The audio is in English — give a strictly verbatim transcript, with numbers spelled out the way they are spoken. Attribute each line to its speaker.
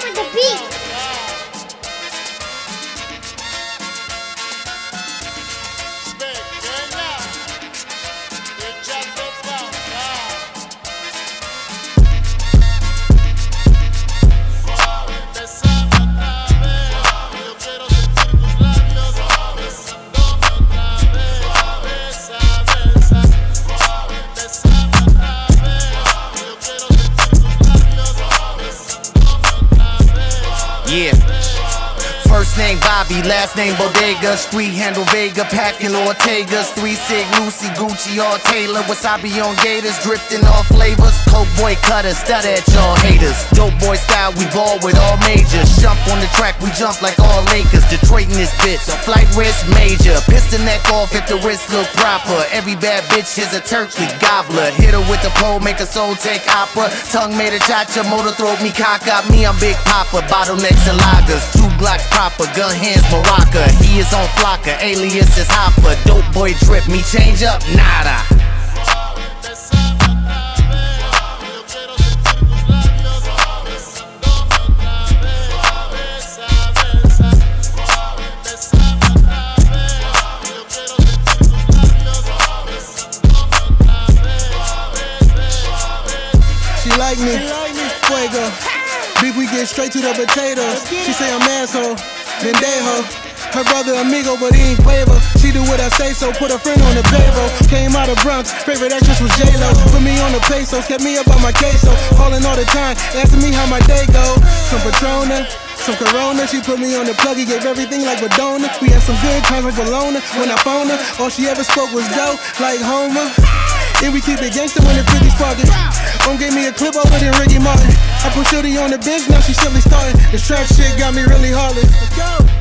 Speaker 1: for the beat.
Speaker 2: Yeah. First name Bobby, last name Bodega, street handle Vega, packing Ortegas, three Sig, Lucy, Gucci, all Taylor, wasabi on gators, drifting all flavors, coke boy cutter, stutter at y'all haters, dope boy style, we ball with all majors, jump on the track, we jump like all Lakers, Detroit in this bitch, a flight risk major, piston neck off if the wrist look proper, every bad bitch is a turkey gobbler, hit her with the pole, make a soul take opera, tongue made a cha-cha, motor throat me cock up, me I'm Big Papa, bottlenecks and lagers, two Glocks proper, gun hands Baraka, he is on Flocka, alias is Hopper, dope boy drip, me change up, nada.
Speaker 3: She like me, fuego. Beef, we get straight to the potatoes. She say I'm asshole, then dejo. Her brother amigo, but he ain't Quavo. She do what I say, so put a friend on the payroll. Came out of Bronx, favorite actress was J-Lo. Put me on the pesos, kept me up on my queso. Calling all the time, asking me how my day go. Some Patrona, some Corona. She put me on the plug, he gave everything like Madonna. We had some good times like Bologna. When I phoned her, all she ever spoke was dope, like Homer. And we keep it gangster when the fifties sparking. On gave me a clip over than Ricky Martin. I put Shorty on the bench, now she simply starting. This trap shit got me really heartless. Let's go.